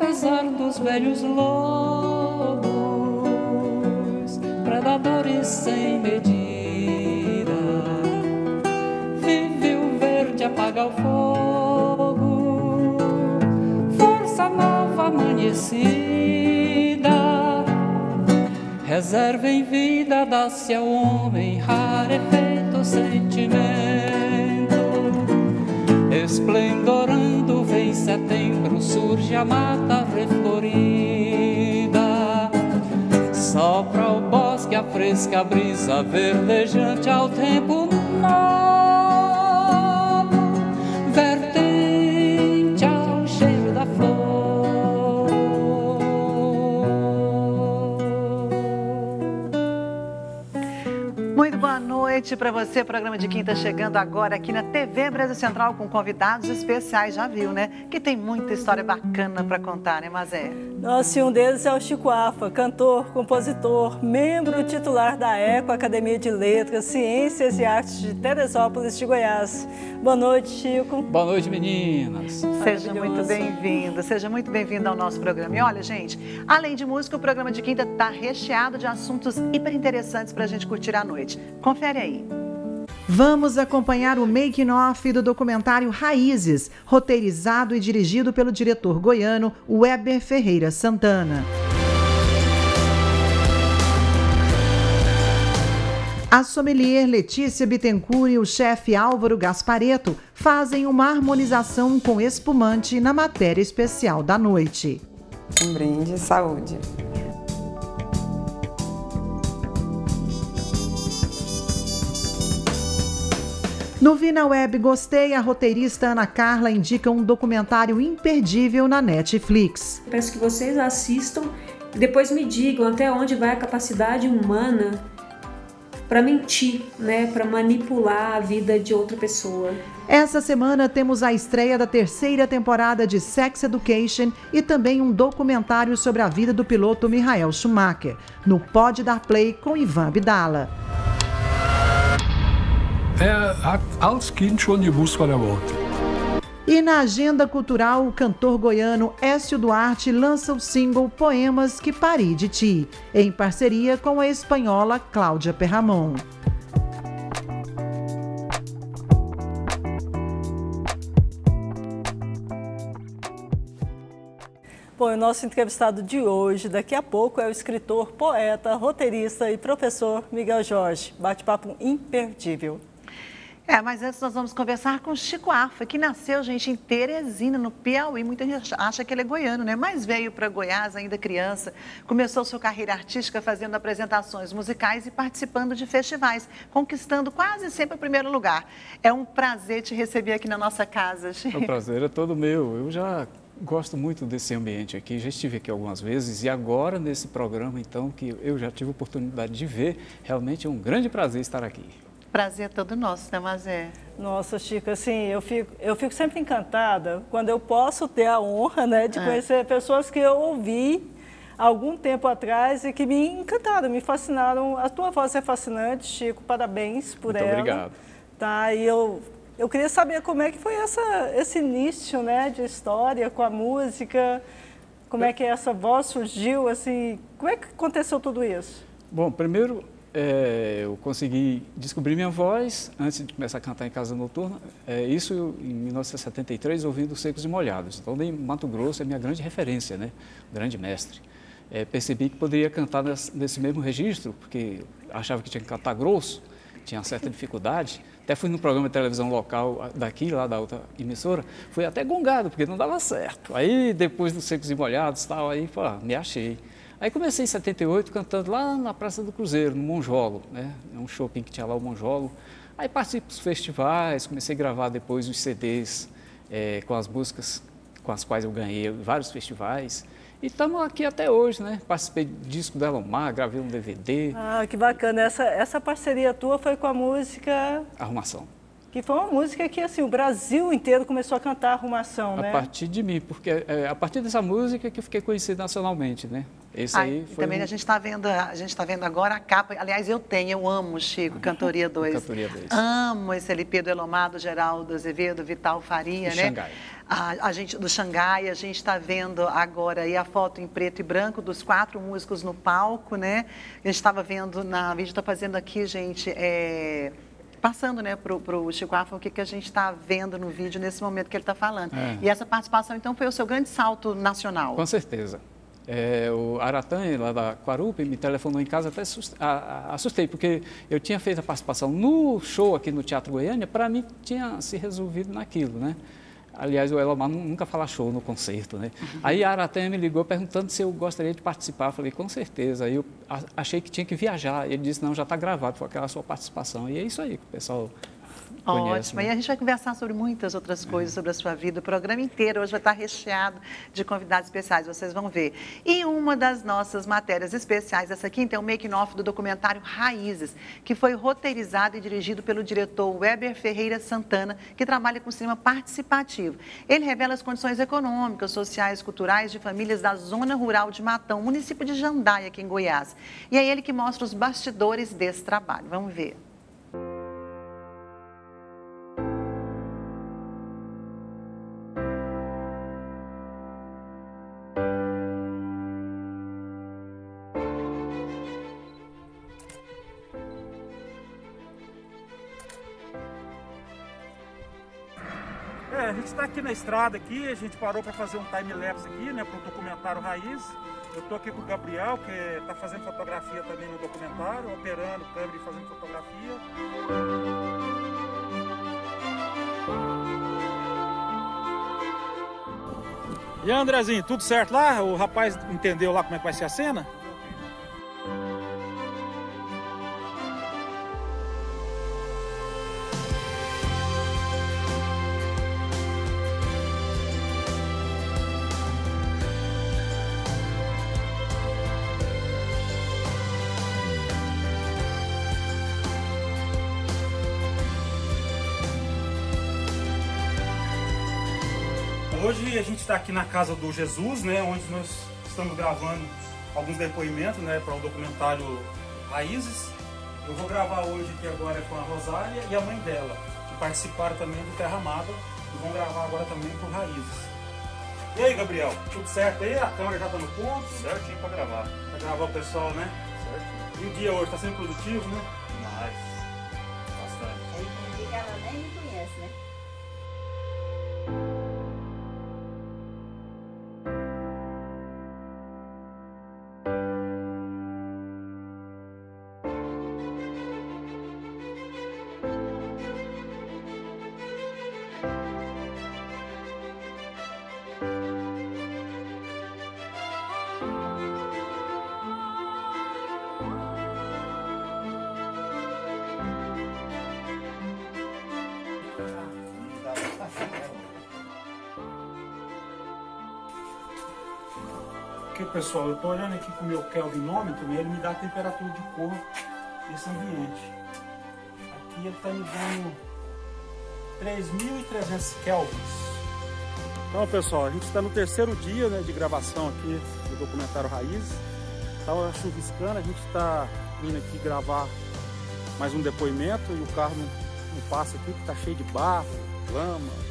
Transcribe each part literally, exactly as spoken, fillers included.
azar dos velhos lobos, predadores sem medida. Vive o verde, apaga o fogo, força nova amanhecida. Reserva em vida, dá-se ao homem rarefeito sentimento. Esplendorando vem setembro, surge a mata reflorida. Sopra o bosque a fresca brisa verdejante ao tempo novo, vertente ao cheiro da flor. Muito boa noite para você. Programa de quinta chegando agora aqui na T V Brasil Central com convidados especiais. Já viu, né? Que tem muita história bacana para contar, né, Mazé? Nossa, e um deles é o Chico Afa, cantor, compositor, membro titular da ECO, Academia de Letras, Ciências e Artes de Teresópolis de Goiás. Boa noite, Chico. Boa noite, meninas. Seja muito bem-vindo, seja muito bem-vindo ao nosso programa. E olha, gente, além de música, o programa de quinta está recheado de assuntos hiper interessantes para a gente curtir à noite. Confere aí. Vamos acompanhar o making-off do documentário Raízes, roteirizado e dirigido pelo diretor goiano Weber Ferreira Santana. A sommelier Letícia Bittencourt e o chefe Álvaro Gasparetto fazem uma harmonização com espumante na matéria especial da noite. Um brinde, saúde. No Vina Web Gostei, a roteirista Ana Carla indica um documentário imperdível na Netflix. Peço que vocês assistam e depois me digam até onde vai a capacidade humana para mentir, né, para manipular a vida de outra pessoa. Essa semana temos a estreia da terceira temporada de Sex Education e também um documentário sobre a vida do piloto Michael Schumacher, no Pode Dar Play com Ivan Abdala. Er hat als Kind schon gewusst, was er wollte. E na agenda cultural, o cantor goiano Écio Duarte lança o single Poemas que Pari de Ti, em parceria com a espanhola Cláudia Perramon. Bom, o nosso entrevistado de hoje, daqui a pouco, é o escritor, poeta, roteirista e professor Miguel Jorge. Bate-papo imperdível. É, mas antes nós vamos conversar com o Chico Afa, que nasceu, gente, em Teresina, no Piauí. Muita gente acha que ele é goiano, né? Mas veio para Goiás ainda criança. Começou sua carreira artística fazendo apresentações musicais e participando de festivais, conquistando quase sempre o primeiro lugar. É um prazer te receber aqui na nossa casa, Chico. O prazer é todo meu. Eu já gosto muito desse ambiente aqui, já estive aqui algumas vezes e agora nesse programa, então, que eu já tive a oportunidade de ver, realmente é um grande prazer estar aqui. Prazer é todo nosso, né, Mazé? Nossa, Chico, assim, eu fico, eu fico sempre encantada quando eu posso ter a honra, né, de é. conhecer pessoas que eu ouvi há algum tempo atrás e que me encantaram, me fascinaram. A tua voz é fascinante, Chico, parabéns por Muito ela. obrigado. Tá, e eu, eu queria saber como é que foi essa, esse início, né, de história com a música, como é que essa voz surgiu, assim, como é que aconteceu tudo isso? Bom, primeiro... É, eu consegui descobrir minha voz antes de começar a cantar em casa noturna, é, isso em mil novecentos e setenta e três, ouvindo Secos e Molhados. Então, em Mato Grosso é minha grande referência, né? Grande mestre. É, percebi que poderia cantar nesse, nesse mesmo registro, porque achava que tinha que cantar grosso, tinha uma certa dificuldade. Até fui no programa de televisão local daqui, lá da outra emissora, fui até gongado, porque não dava certo. Aí, depois dos Secos e Molhados, tal, aí, pô, me achei. Aí comecei em setenta e oito cantando lá na Praça do Cruzeiro, no Monjolo, né? É um shopping que tinha lá o Monjolo. Aí participei dos festivais, comecei a gravar depois os C Ds é, com as músicas com as quais eu ganhei vários festivais. E estamos aqui até hoje, né? Participei do disco da Elomar, gravei um D V D. Ah, que bacana. Essa, essa parceria tua foi com a música... Arrumação. que foi uma música que assim, o Brasil inteiro começou a cantar Arrumação, A né? partir de mim, porque é a partir dessa música que eu fiquei conhecido nacionalmente, né? Esse Ah, aí e foi também um... a gente está vendo, a gente tá vendo agora a capa. Aliás, eu tenho, eu amo, Chico, Cantoria dois. Cantoria dois. Amo esse L P do Elomar, do Geraldo Azevedo, Vital Faria, E né? Xangai. A, a gente, do Xangai, a gente está vendo agora aí a foto em preto e branco dos quatro músicos no palco, né? A gente estava vendo, na a vídeo está fazendo aqui, gente, é, passando, né, para o Chico Afro, o que, que a gente está vendo no vídeo nesse momento que ele está falando. É. E essa participação, então, foi o seu grande salto nacional. Com certeza. É, o Aratan, lá da Quarupi, me telefonou em casa, até assust- a- a- assustei, porque eu tinha feito a participação no show aqui no Teatro Goiânia, para mim tinha se resolvido naquilo, né? Aliás, o Elomar nunca fala show no concerto, né? Uhum. Aí a Aratan me ligou perguntando se eu gostaria de participar. Eu falei, com certeza. Aí eu achei que tinha que viajar. Ele disse, não, já está gravado, foi aquela sua participação. E é isso aí que o pessoal... Conhece, Ótimo. né? E a gente vai conversar sobre muitas outras coisas, sobre a sua vida. O programa inteiro hoje vai estar recheado de convidados especiais, vocês vão ver. E uma das nossas matérias especiais dessa quinta é o making-off do documentário Raízes, que foi roteirizado e dirigido pelo diretor Weber Ferreira Santana, que trabalha com cinema participativo. Ele revela as condições econômicas, sociais, culturais de famílias da zona rural de Matão, município de Jandaia, aqui em Goiás. E é ele que mostra os bastidores desse trabalho. Vamos ver. É, a gente está aqui na estrada aqui, a gente parou para fazer um time-lapse aqui, né, para o documentário Raiz. Eu estou aqui com o Gabriel, que está fazendo fotografia também no documentário, operando câmera e fazendo fotografia. E aí, Andrezinho, tudo certo lá? O rapaz entendeu lá como é que vai ser a cena? Hoje a gente está aqui na casa do Jesus, né, onde nós estamos gravando alguns depoimentos, né, para o documentário Raízes. Eu vou gravar hoje aqui agora com a Rosália e a mãe dela, que participaram também do Terra Amada e vão gravar agora também com Raízes. E aí, Gabriel, tudo certo aí? A câmera já está no ponto? Certinho para gravar. Para gravar o pessoal, né? Certinho. E o dia hoje está sendo produtivo, né? Mas, bastante. Aí tem dia que ela nem me conhece, né? Aqui, pessoal, eu estou olhando aqui com o meu kelvinômetro, né? Ele me dá a temperatura de cor desse ambiente. Aqui ele está me dando três mil e trezentos kelvins. Então, pessoal, a gente está no terceiro dia, né, de gravação aqui do documentário Raízes. Estava chuviscando, a gente está vindo aqui gravar mais um depoimento e o carro não, não passa aqui, que está cheio de barro, lama.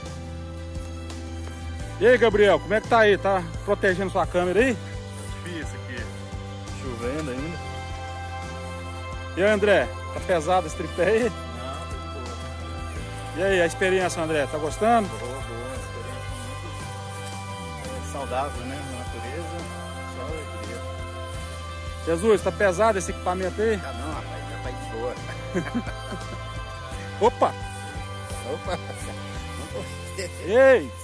E aí, Gabriel, como é que tá aí? Tá protegendo sua câmera aí? Difícil aqui. Chovendo ainda. E aí, André, tá pesado esse tripé aí? Não, tá de boa. E aí, a experiência, André, tá gostando? Boa, boa. Uma experiência muito é, saudável, né? Na natureza, só alegria. Jesus, tá pesado esse equipamento aí? Ah, não, rapaz, já tá de boa. Opa! Opa! Ei!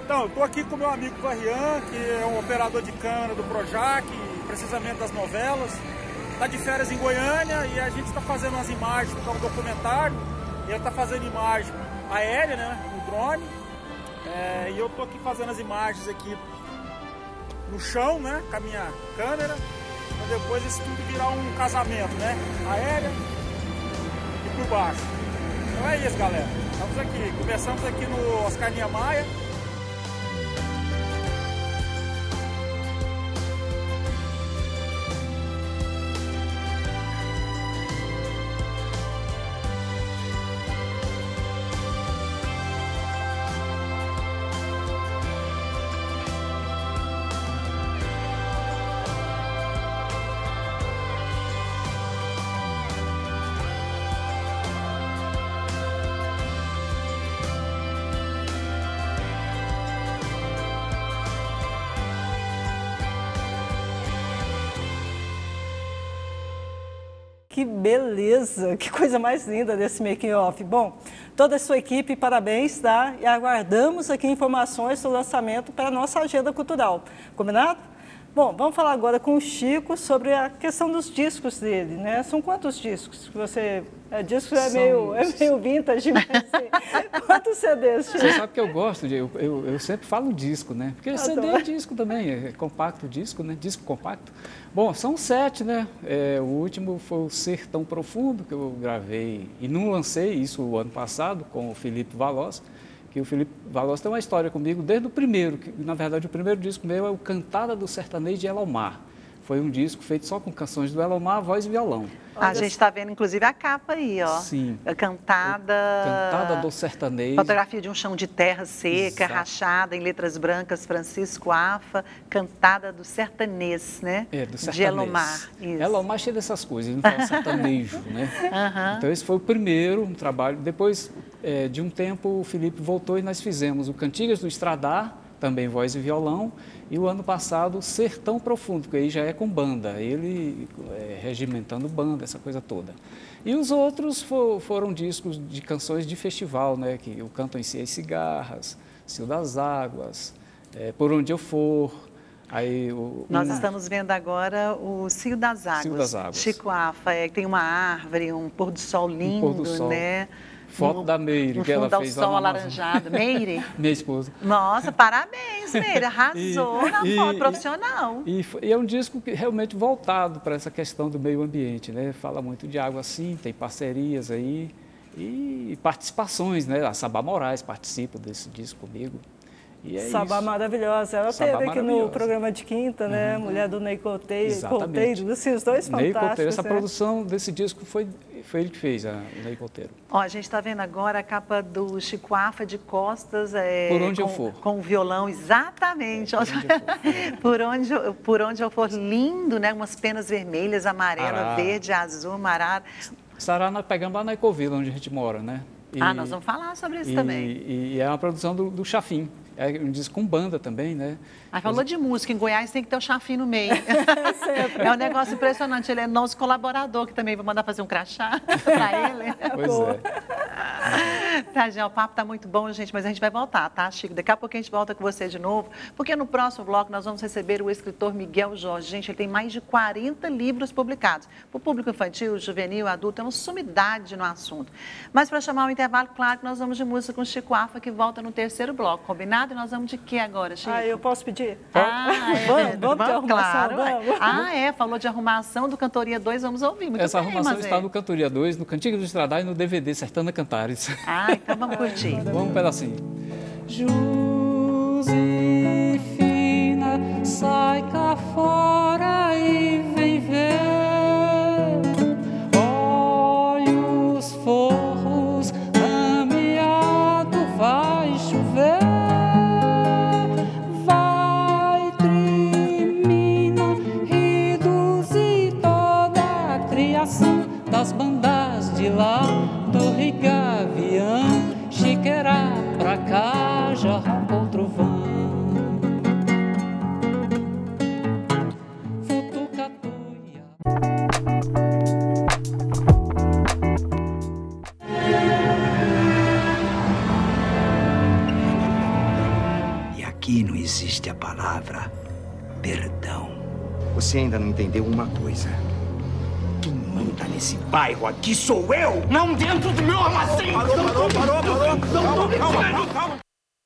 Então, eu tô aqui com meu amigo Varrian, que é um operador de câmera do Projac, precisamente das novelas. Tá de férias em Goiânia e a gente está fazendo umas imagens para um documentário. Ele está fazendo imagem aérea, né, no drone. É, e eu tô aqui fazendo as imagens aqui no chão, né, com a minha câmera, para depois isso tudo virar um casamento, né, aérea e por baixo. Então é isso, galera. Estamos aqui, começamos aqui no Oscar Niemeyer. Que beleza, que coisa mais linda desse making off. Bom, toda a sua equipe, parabéns, tá? E aguardamos aqui informações do lançamento para a nossa agenda cultural. Combinado? Bom, vamos falar agora com o Chico sobre a questão dos discos dele, né? São quantos discos que você... É, disco é, São... meio, é meio vintage, mas assim, quantos C Ds, Chico? Você sabe que eu gosto, de, eu, eu, eu sempre falo disco, né? Porque Ah, C D tá. é disco também, é compacto disco, né? Disco compacto. Bom, são sete, né? É, o último foi o Ser Tão Profundo, que eu gravei e não lancei, isso o ano passado, com o Felipe Valós, que o Felipe Valós tem uma história comigo desde o primeiro, que na verdade o primeiro disco meu é o Cantada do Sertanejo de Elomar. Foi um disco feito só com canções do Elomar, voz e violão. A gente está vendo, inclusive, a capa aí, ó. Sim. A cantada... Cantada do Sertanejo. Fotografia de um chão de terra seca, Exato. Rachada, em letras brancas, Francisco Afa. Cantada do sertanês, né? É, do sertanejo. De Elomar. Isso. Elomar é cheio dessas coisas, ele não fala sertanejo, né? Aham. Então esse foi o primeiro um trabalho. Depois é, de um tempo o Felipe voltou e nós fizemos o Cantigas do Estradar, também voz e violão, e o ano passado Ser Tão Profundo, porque aí já é com banda, ele é, regimentando banda, essa coisa toda. E os outros for, foram discos de canções de festival, né? Que o Canto em Si as Cigarras, Cio das Águas, é, Por Onde Eu For. Aí, o, Nós um... estamos vendo agora o Cio das Águas. Cio das Águas. Chico Afa, é, tem uma árvore, um pôr do sol lindo, Um pôr do sol. né? Foto um, da Meire, um que ela fundo ao fez sol lá na Amazônia. alaranjado. Meire? Minha esposa. Nossa, parabéns, Meire. Arrasou E- na e- foto profissional. E, fo- e é um disco que realmente voltado para essa questão do meio ambiente, né? Fala muito de água, sim, tem parcerias aí e participações, né? A Sabá Moraes participa desse disco comigo. E é Sabá isso. maravilhosa. Ela Sabá esteve aqui no maravilhosa. programa de quinta, né? Uhum. Mulher do Ney Couteiro, Exatamente. Couteiro, esses dois Ney fantásticos. Couteiro, essa né? produção desse disco foi, foi ele que fez, a o Ney Couteiro. Ó, a gente está vendo agora a capa do Chico Afa de costas. É, Por Onde com, Eu For. Com o violão, exatamente. É, Por Onde Eu For. por, onde, eu- por onde eu for, lindo, né? Umas penas vermelhas, amarela, Arara. verde, azul, amarelo. Sará nós pegamos lá na Ecovila, onde a gente mora, né? E- Ah, nós vamos falar sobre isso e, também. E, e é uma produção do, do Chafim. É um disco com banda também, né? Aí falou de música, em Goiás tem que ter o Chafim no meio. É um negócio impressionante. Ele é nosso colaborador, que também vai mandar fazer um crachá para ele. Pois é. Tá, gente, o papo tá muito bom, gente, mas a gente vai voltar, tá, Chico? Daqui a pouco a gente volta com você de novo, porque no próximo bloco nós vamos receber o escritor Miguel Jorge. Gente, ele tem mais de quarenta livros publicados. Para o público infantil, juvenil, adulto, é uma sumidade no assunto. Mas para chamar o intervalo, claro que nós vamos de música com Chico Afa, que volta no terceiro bloco, combinado? E nós vamos de quê agora, Chico? Ah, eu posso pedir? Ah, é, Vamos, vamos ter arrumação, claro. vamos. Ah, é, falou de arrumação do Cantoria dois, vamos ouvir. Muito Essa bem, arrumação mas está é. no Cantoria dois, no Cantiga do Estradar e no D V D Sertana Cantares. Ah, então vamos curtir. Vamos um pedacinho. Josefina, sai cá fora e vem ver. Olha os forros, ameaçado, vai chover. Vai termina, reduzir toda a criação das bandas de lá do Rigavião. Chiqueira pra cá, já rompou o trovão. Futucatuia. E existe a palavra perdão. Você ainda não entendeu uma coisa. Quem manda nesse bairro aqui sou eu, não dentro do meu armazém. Parou, parou, parou, parou. Calma, calma, calma.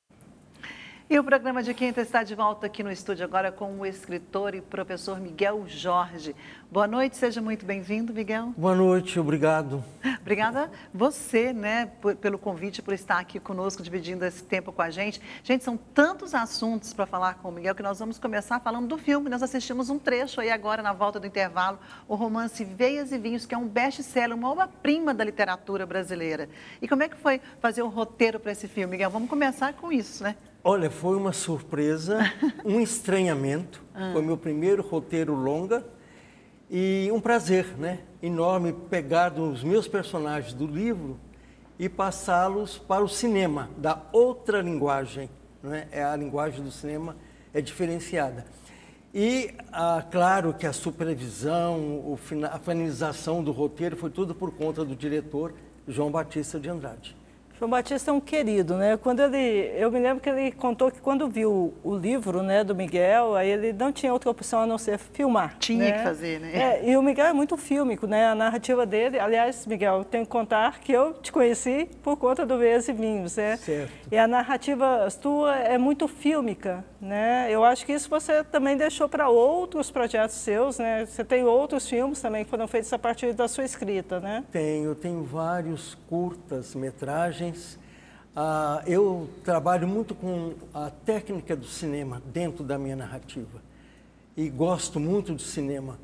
E o programa de quinta está de volta aqui no estúdio agora com o escritor e professor Miguel Jorge. Boa noite, seja muito bem-vindo, Miguel. Boa noite, obrigado. Obrigada você, né, por, pelo convite, por estar aqui conosco, dividindo esse tempo com a gente. Gente, são tantos assuntos para falar com o Miguel que nós vamos começar falando do filme. Nós assistimos um trecho aí agora, na volta do intervalo, o romance Veias e Vinhos, que é um best-seller, uma obra-prima da literatura brasileira. E como é que foi fazer o roteiro para esse filme, Miguel? Vamos começar com isso, né? Olha, foi uma surpresa, um estranhamento. Ah. Foi meu primeiro roteiro longa e um prazer, né, enorme pegar os meus personagens do livro e passá-los para o cinema, da outra linguagem, né? É a linguagem do cinema é diferenciada. E, ah, claro que a supervisão, o, a finalização do roteiro foi tudo por conta do diretor João Batista de Andrade. João Batista é um querido, né? Quando ele, eu me lembro que ele contou que quando viu o livro, né, do Miguel, aí ele não tinha outra opção a não ser filmar. Tinha né? que fazer, né? É, e o Miguel é muito fílmico, né? A narrativa dele, aliás, Miguel, eu tenho que contar que eu te conheci por conta do Veias e Vinhos, né? Certo. E a narrativa tua é muito fílmica, né? Eu acho que isso você também deixou para outros projetos seus, né? Você tem outros filmes também que foram feitos a partir da sua escrita, né? Tenho, tenho vários curtas-metragens. Ah, eu trabalho muito com a técnica do cinema dentro da minha narrativa e gosto muito do cinema.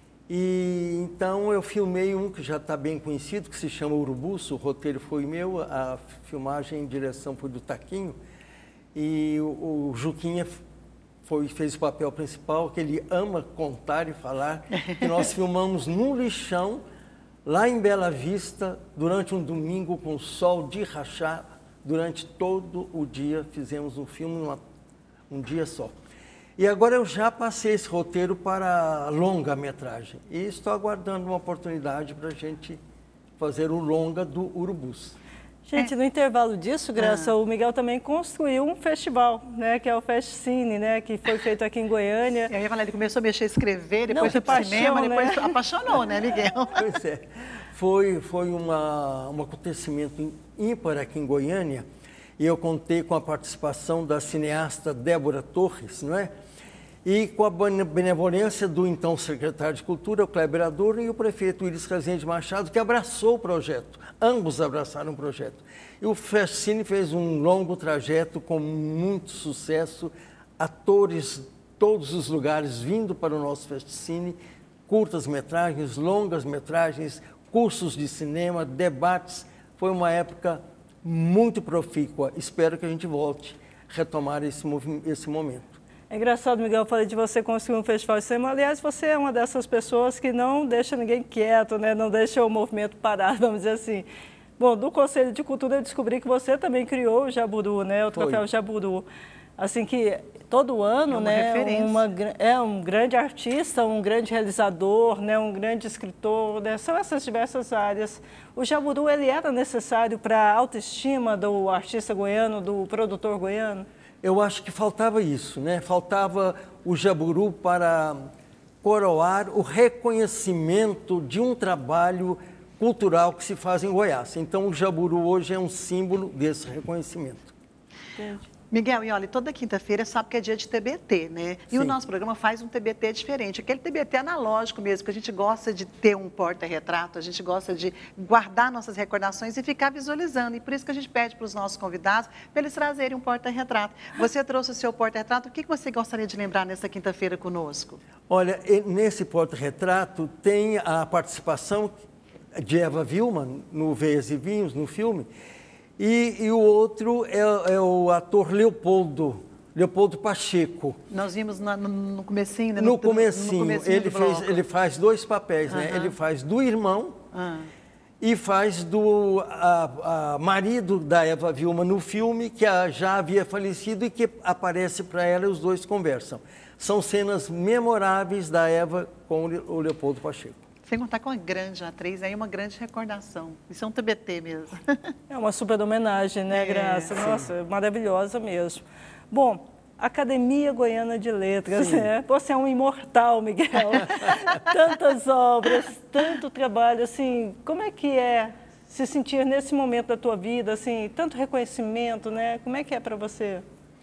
E então eu filmei um que já está bem conhecido, que se chama Urubus. O roteiro foi meu, a filmagem e direção foi do Taquinho e o, o Juquinha foi, fez o papel principal, que ele ama contar e falar, que nós filmamos num lixão lá em Bela Vista, durante um domingo com sol de rachar. Durante todo o dia fizemos um filme, uma, um dia só. E agora eu já passei esse roteiro para longa-metragem. E estou aguardando uma oportunidade para a gente fazer o longa do Urubus. Gente, é. no intervalo disso, Graça, ah. o Miguel também construiu um festival, né, que é o Fest Cine, né, que foi feito aqui em Goiânia. Eu ia falar, ele começou a mexer, escrever, depois foi para o cinema, né? depois apaixonou, né, Miguel? Pois é. Foi, foi uma, um acontecimento ímpar aqui em Goiânia e eu contei com a participação da cineasta Débora Torres, não é? E com a benevolência do então secretário de Cultura, o Kleber Adorno, e o prefeito Iris Rezende Machado, que abraçou o projeto. Ambos abraçaram o projeto. E o Fest Cine fez um longo trajeto com muito sucesso, atores de todos os lugares vindo para o nosso Fest Cine, curtas-metragens, longas-metragens, cursos de cinema, debates. Foi uma época muito profícua. Espero que a gente volte a retomar esse, esse momento. É engraçado, Miguel, eu falei de você construir um festival de cinema. Aliás, você é uma dessas pessoas que não deixa ninguém quieto, né? Não deixa o movimento parado, vamos dizer assim. Bom, do Conselho de Cultura eu descobri que você também criou o Jaburu, né? O troféu Foi. Jaburu. Assim que todo ano, é uma né, uma, é um grande artista, um grande realizador, né, um grande escritor, né, são essas diversas áreas. O Jaburu, ele era necessário para a autoestima do artista goiano, do produtor goiano? Eu acho que faltava isso, né? Faltava o Jaburu para coroar o reconhecimento de um trabalho cultural que se faz em Goiás. Então, o Jaburu hoje é um símbolo desse reconhecimento. Entendi. Miguel, e olha, toda quinta-feira sabe que é dia de T B T, né? E Sim. o nosso programa faz um T B T diferente, aquele T B T analógico mesmo, que a gente gosta de ter um porta-retrato, a gente gosta de guardar nossas recordações e ficar visualizando. E por isso que a gente pede para os nossos convidados, para eles trazerem um porta-retrato. Você trouxe o seu porta-retrato, o que você gostaria de lembrar nessa quinta-feira conosco? Olha, nesse porta-retrato tem a participação de Eva Vilma, no Veias e Vinhos, no filme. E, e o outro é, é o ator Leopoldo, Leopoldo Pacheco. Nós vimos na, no, no comecinho, né? No, no comecinho, no comecinho ele, fez, ele faz dois papéis, uhum. né? Ele faz do irmão uhum. e faz do a, a marido da Eva Vilma no filme, que a, já havia falecido e que aparece para ela e os dois conversam. São cenas memoráveis da Eva com o Leopoldo Pacheco. Sem contar com uma grande atriz, aí uma grande recordação. Isso é um T B T mesmo. É uma super homenagem, né, é, Graça? Nossa, sim. Maravilhosa mesmo. Bom, Academia Goiana de Letras, né? Você é um imortal, Miguel. Tantas obras, tanto trabalho, assim, como é que é se sentir nesse momento da tua vida, assim, tanto reconhecimento, né? Como é que é para você?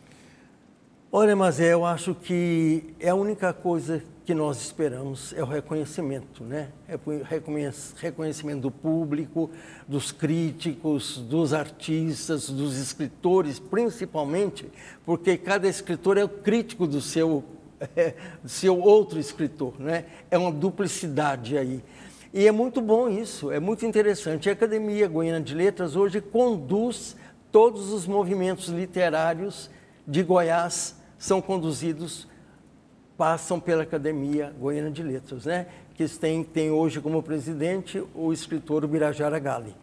Olha, mas eu acho que é a única coisa que nós esperamos é o reconhecimento, né? É o reconhecimento do público, dos críticos, dos artistas, dos escritores, principalmente, porque cada escritor é o crítico do seu, é, do seu outro escritor, né? É uma duplicidade aí. E é muito bom isso, é muito interessante. A Academia Goiana de Letras hoje conduz todos os movimentos literários de Goiás, são conduzidos, passam pela Academia Goiana de Letras, né? Que tem, tem hoje como presidente o escritor Birajara Gali.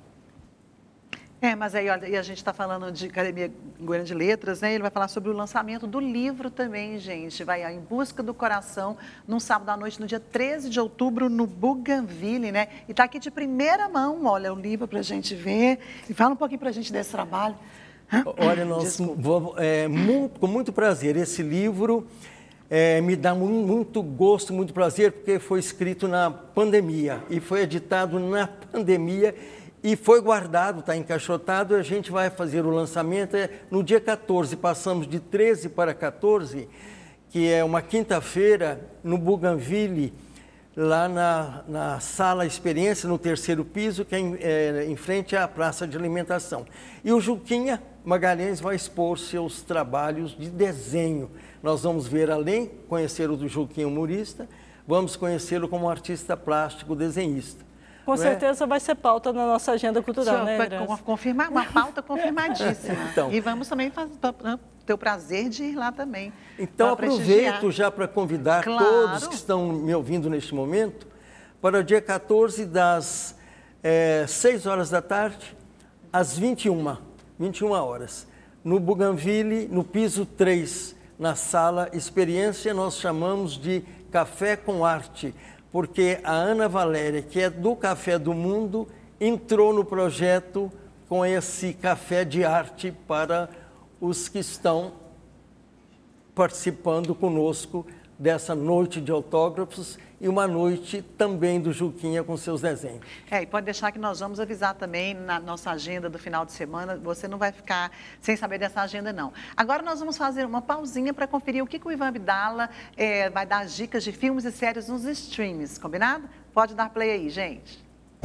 É, mas aí olha, e a gente está falando de Academia Goiana de Letras, né? Ele vai falar sobre o lançamento do livro também, gente. Vai Em Busca do Coração, num sábado à noite, no dia treze de outubro, no Bougainville, né? E está aqui de primeira mão, olha, o livro para a gente ver. E fala um pouquinho para a gente desse trabalho. Olha, nós, vou, é, muito, com muito prazer, esse livro é, me dá muito, muito gosto, muito prazer, porque foi escrito na pandemia e foi editado na pandemia e foi guardado, está encaixotado. A gente vai fazer o lançamento é, no dia quatorze, passamos de treze para quatorze, que é uma quinta-feira, no Bougainville, lá na, na Sala Experiência, no terceiro piso, que é em, é, em frente à Praça de Alimentação. E o Juquinha Magalhães vai expor seus trabalhos de desenho. Nós vamos ver, além, conhecer o do Juquinha humorista, vamos conhecê-lo como artista plástico, desenhista. Com certeza é? vai ser pauta na nossa agenda cultural, Senhor, né, vai confirmar, uma pauta confirmadíssima. Então, e vamos também fazer, ter o prazer de ir lá também. Então, aproveito já para convidar claro. todos que estão me ouvindo neste momento para o dia quatorze, das é, seis horas da tarde às vinte e uma horas, no Bougainville, no piso três, na Sala Experiência. Nós chamamos de Café com Arte, porque a Ana Valéria, que é do Café do Mundo, entrou no projeto com esse café de arte para os que estão participando conosco dessa noite de autógrafos e uma noite também do Juquinha com seus desenhos. É, e pode deixar que nós vamos avisar também na nossa agenda do final de semana, você não vai ficar sem saber dessa agenda não. Agora nós vamos fazer uma pausinha para conferir o que, que o Ivan Abdala é, vai dar dicas de filmes e séries nos streams, combinado? Pode dar play aí, gente.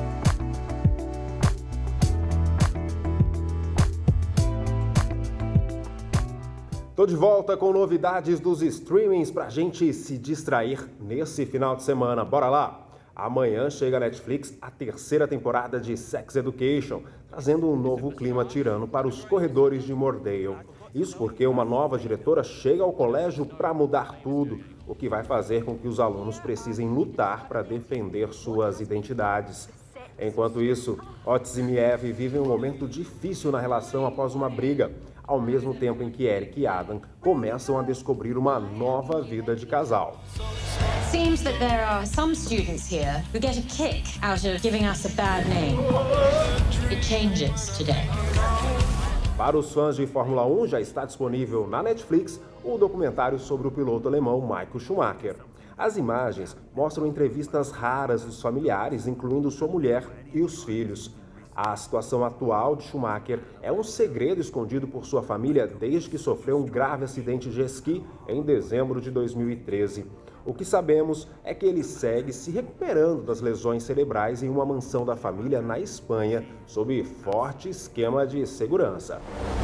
Tô de volta com novidades dos streamings pra gente se distrair nesse final de semana. Bora lá! Amanhã chega a Netflix a terceira temporada de Sex Education, trazendo um novo clima tirano para os corredores de Mordale. Isso porque uma nova diretora chega ao colégio para mudar tudo, o que vai fazer com que os alunos precisem lutar para defender suas identidades. Enquanto isso, Otis e Mieve vivem um momento difícil na relação após uma briga, ao mesmo tempo em que Eric e Adam começam a descobrir uma nova vida de casal. Seems that there are some students here who get a kick out of giving us a bad name. It changes today. Para os fãs de Fórmula um, já está disponível na Netflix o documentário sobre o piloto alemão Michael Schumacher. As imagens mostram entrevistas raras dos familiares, incluindo sua mulher e os filhos. A situação atual de Schumacher é um segredo escondido por sua família desde que sofreu um grave acidente de esqui em dezembro de dois mil e treze. O que sabemos é que ele segue se recuperando das lesões cerebrais em uma mansão da família na Espanha, sob forte esquema de segurança.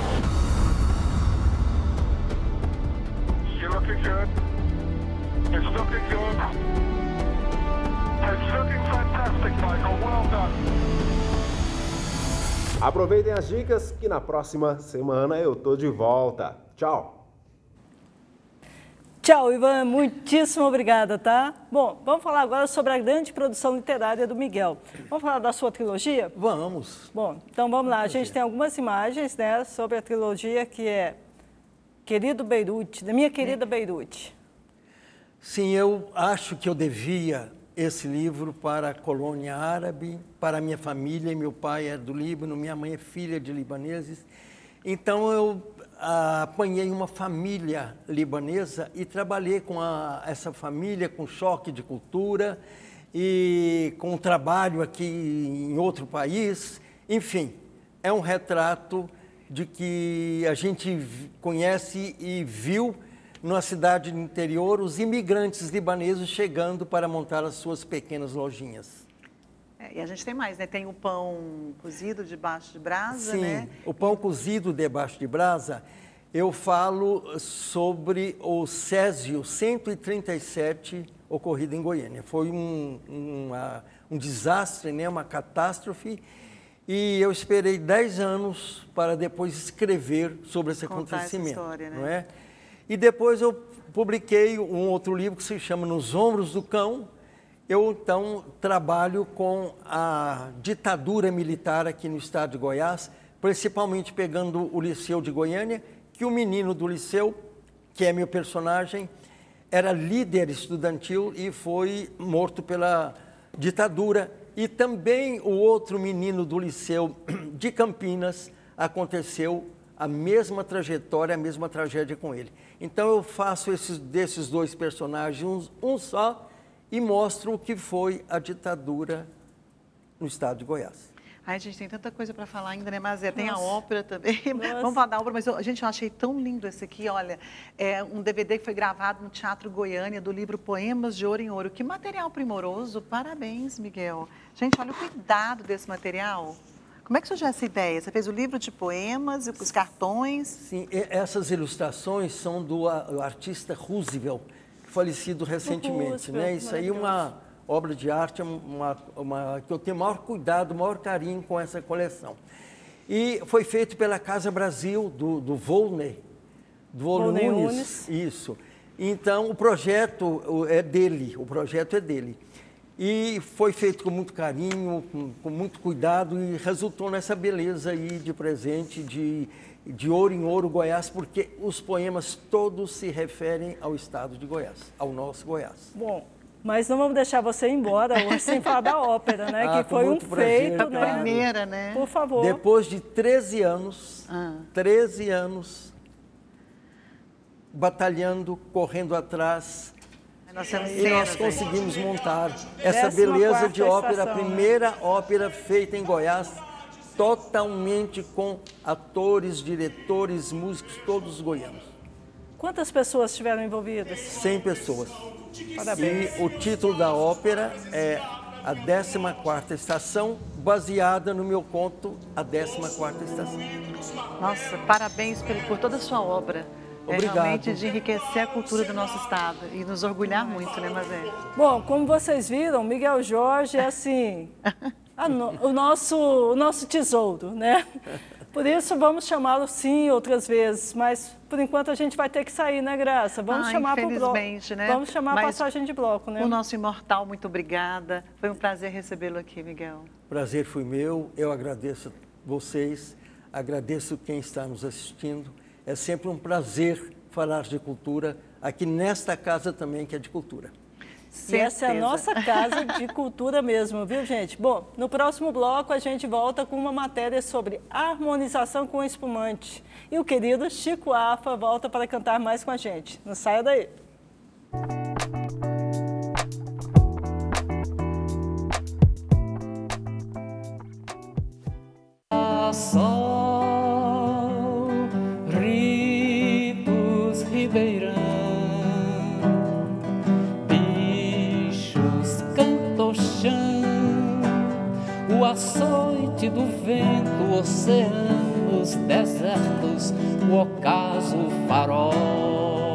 You're looking good. It's looking good. It's looking fantastic, Michael. Well done. Aproveitem as dicas que na próxima semana eu tô de volta. Tchau! Tchau, Ivan. Muitíssimo obrigada, tá? Bom, vamos falar agora sobre a grande produção literária do Miguel. Vamos falar da sua trilogia? Vamos. Bom, então vamos lá. A gente tem algumas imagens, né, sobre a trilogia que é Querido Beirute, da minha querida Beirute. Sim, eu acho que eu devia esse livro para a colônia árabe, para a minha família. Meu pai é do Líbano, minha mãe é filha de libaneses. Então eu ah, apanhei uma família libanesa e trabalhei com a, essa família, com choque de cultura e com trabalho aqui em outro país. Enfim, é um retrato de que a gente conhece e viu numa cidade do interior os imigrantes libaneses chegando para montar as suas pequenas lojinhas. É, e a gente tem mais, né? Tem o pão cozido debaixo de brasa, Sim, né? o pão cozido debaixo de brasa, eu falo sobre o Césio cento e trinta e sete ocorrido em Goiânia. Foi um, uma, um desastre, né? Uma catástrofe. E eu esperei dez anos para depois escrever sobre esse Contar acontecimento. essa história, né? Não é? E depois eu publiquei um outro livro que se chama Nos Ombros do Cão. Eu, então, trabalho com a ditadura militar aqui no estado de Goiás, principalmente pegando o Liceu de Goiânia, que o menino do Liceu, que é meu personagem, era líder estudantil e foi morto pela ditadura. E também o outro menino do Liceu de Campinas, aconteceu a mesma trajetória, a mesma tragédia com ele. Então eu faço esses, desses dois personagens um, um só e mostro o que foi a ditadura no estado de Goiás. Ai, gente, tem tanta coisa para falar ainda, né, Mazé? Tem Nossa. a ópera também. Nossa. Vamos falar da ópera, mas, eu, gente, eu achei tão lindo esse aqui, olha. É um D V D que foi gravado no Teatro Goiânia, do livro Poemas de Ouro em Ouro. Que material primoroso. Parabéns, Miguel. Gente, olha o cuidado desse material. Como é que surgiu essa ideia? Você fez o livro de poemas e os cartões? Sim, essas ilustrações são do artista Roosevelt, falecido recentemente, né? Isso aí é uma obra de arte, uma, uma, que eu tenho maior cuidado, maior carinho com essa coleção. E foi feito pela Casa Brasil, do, do Volney, do Volney Nunes. Isso. Então, o projeto é dele, o projeto é dele. E foi feito com muito carinho, com, com muito cuidado e resultou nessa beleza aí de presente, de, de ouro em ouro Goiás, porque os poemas todos se referem ao estado de Goiás, ao nosso Goiás. Bom, mas não vamos deixar você ir embora hoje sem falar da ópera, né? Ah, que foi um prazer, feito, né? Primeira, né? Por favor. Depois de treze anos, Ah. treze anos, batalhando, correndo atrás, Nós temos e nós cenas, conseguimos hein? montar essa Décima beleza quarta de ópera, a estação, né? primeira ópera feita em Goiás, totalmente com atores, diretores, músicos, todos goianos. Quantas pessoas estiveram envolvidas? cem pessoas. Parabéns. E o título da ópera é a décima quarta estação, baseada no meu conto, a décima quarta estação. Nossa, parabéns por, por toda a sua obra. Obrigado. É realmente de enriquecer a cultura do nosso estado e nos orgulhar muito, né, Mazé? Bom, como vocês viram, Miguel Jorge é assim, a no, o, nosso, o nosso tesouro, né? Por isso vamos chamá-lo sim outras vezes, mas por enquanto a gente vai ter que sair, né, Graça? Vamos ah, chamar para o bloco. né? Vamos chamar Mas a passagem de bloco, né? O nosso imortal, muito obrigada. Foi um prazer recebê-lo aqui, Miguel. Prazer foi meu, eu agradeço vocês, agradeço quem está nos assistindo. É sempre um prazer falar de cultura, aqui nesta casa também, que é de cultura. E essa é a nossa casa de cultura mesmo, viu, gente? Bom, no próximo bloco a gente volta com uma matéria sobre harmonização com espumante. E o querido Chico Afa volta para cantar mais com a gente. Não saia daí. Sol, ribos, ribeirão, bichos, cantochão, o açoite do vento, oceanos, desertos, o ocaso, farol.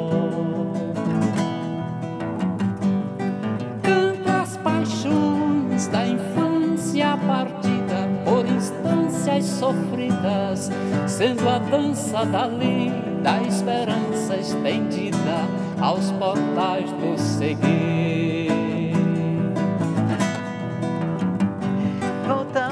Canta as paixões da infância partida por instâncias sofridas, sendo a dança dali da esperança estendida aos portais do seguir. Voltamos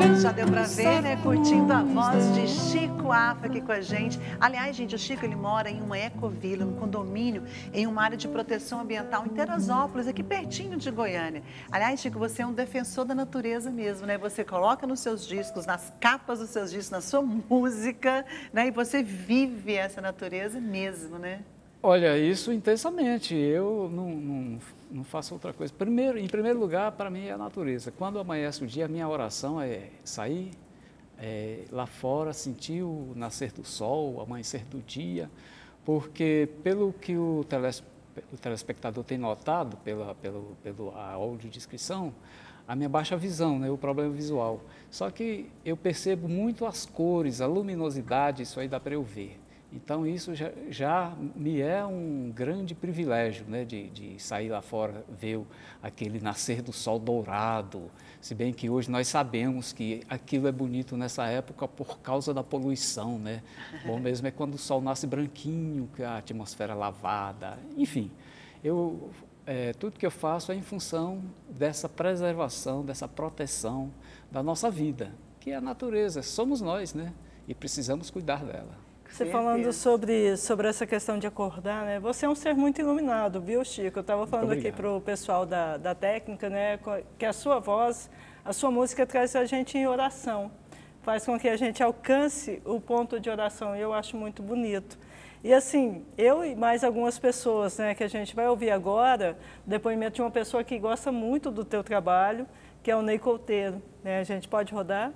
Já deu para ver, né? Curtindo a voz de Chico Affa aqui com a gente. Aliás, gente, o Chico ele mora em uma ecovila, um condomínio, em uma área de proteção ambiental em Teresópolis, aqui pertinho de Goiânia. Aliás, Chico, você é um defensor da natureza mesmo, né? Você coloca nos seus discos, nas capas dos seus discos, na sua música, né? E você vive essa natureza mesmo, né? Olha, isso intensamente. Eu não, não, não faço outra coisa. Primeiro, em primeiro lugar, para mim é a natureza. Quando amanhece o dia, a minha oração é sair é, lá fora, sentir o nascer do sol, o amanhecer do dia, porque pelo que o, teles, o telespectador tem notado, pela, pelo, pelo a audiodescrição, a minha baixa visão, né, o problema visual. Só que eu percebo muito as cores, a luminosidade, isso aí dá para eu ver. Então, isso já, já me é um grande privilégio, né, de, de sair lá fora, ver aquele nascer do sol dourado, se bem que hoje nós sabemos que aquilo é bonito nessa época por causa da poluição, né? Bom mesmo é quando o sol nasce branquinho, que a atmosfera é lavada, enfim. Eu, é, tudo que eu faço é em função dessa preservação, dessa proteção da nossa vida, que é a natureza, somos nós, né? E precisamos cuidar dela. Você falando sobre, sobre essa questão de acordar, né? Você é um ser muito iluminado, viu, Chico? Eu estava falando aqui para o pessoal da, da técnica, né? Que a sua voz, a sua música traz a gente em oração. Faz com que a gente alcance o ponto de oração. E eu acho muito bonito. E assim, eu e mais algumas pessoas, né? Que a gente vai ouvir agora, o depoimento de uma pessoa que gosta muito do teu trabalho, que é o Ney Couteiro, né? A gente pode rodar?